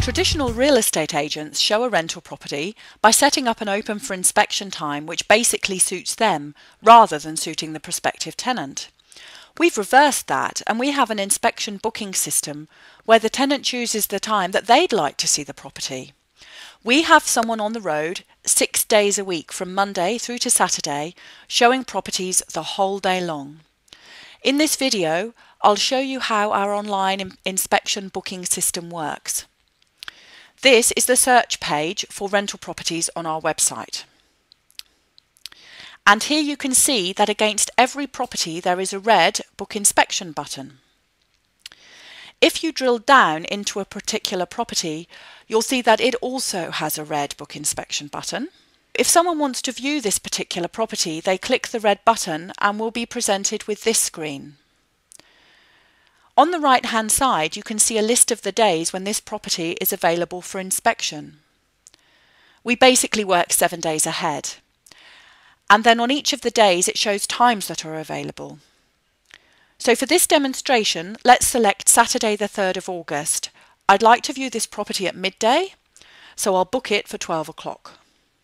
Traditional real estate agents show a rental property by setting up an open for inspection time which basically suits them rather than suiting the prospective tenant. We've reversed that and we have an inspection booking system where the tenant chooses the time that they'd like to see the property. We have someone on the road 6 days a week from Monday through to Saturday showing properties the whole day long. In this video, I'll show you how our online inspection booking system works. This is the search page for rental properties on our website. And here you can see that against every property there is a red Book Inspection button. If you drill down into a particular property, you'll see that it also has a red Book Inspection button. If someone wants to view this particular property, they click the red button and will be presented with this screen. On the right-hand side, you can see a list of the days when this property is available for inspection. We basically work 7 days ahead. And then on each of the days, it shows times that are available. So for this demonstration, let's select Saturday the 3rd of August. I'd like to view this property at midday, so I'll book it for 12 o'clock.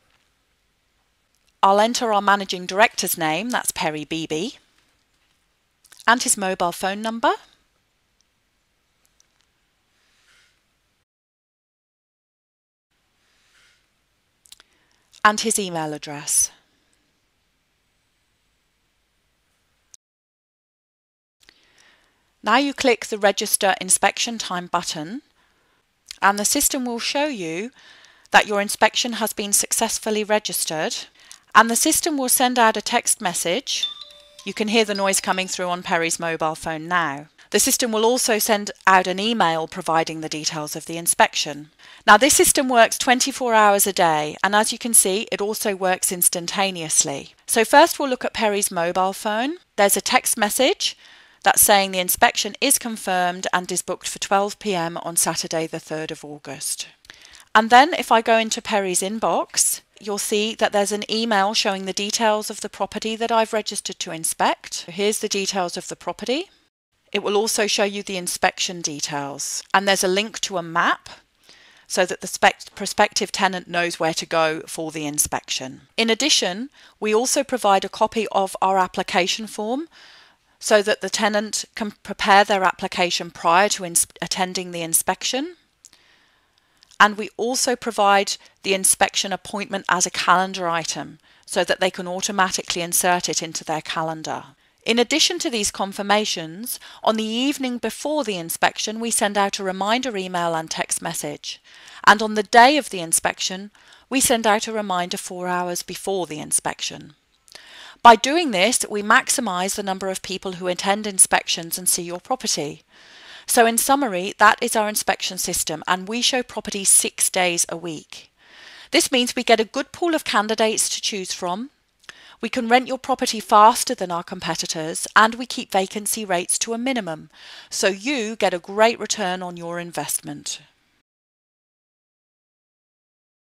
I'll enter our managing director's name, that's Perry Beebe, and his mobile phone number. And his email address. Now you click the Register Inspection Time button and the system will show you that your inspection has been successfully registered, and the system will send out a text message. You can hear the noise coming through on Perry's mobile phone now. The system will also send out an email providing the details of the inspection. Now this system works 24 hours a day, and as you can see it also works instantaneously. So first we'll look at Perry's mobile phone. There's a text message that's saying the inspection is confirmed and is booked for 12 p.m. on Saturday the 3rd of August. And then if I go into Perry's inbox, you'll see that there's an email showing the details of the property that I've registered to inspect. Here's the details of the property. It will also show you the inspection details, and there's a link to a map so that the prospective tenant knows where to go for the inspection. In addition, we also provide a copy of our application form so that the tenant can prepare their application prior to attending the inspection. And we also provide the inspection appointment as a calendar item so that they can automatically insert it into their calendar. In addition to these confirmations, on the evening before the inspection, we send out a reminder email and text message. And on the day of the inspection, we send out a reminder 4 hours before the inspection. By doing this, we maximise the number of people who attend inspections and see your property. So in summary, that is our inspection system, and we show properties 6 days a week. This means we get a good pool of candidates to choose from. We can rent your property faster than our competitors, and we keep vacancy rates to a minimum, so you get a great return on your investment.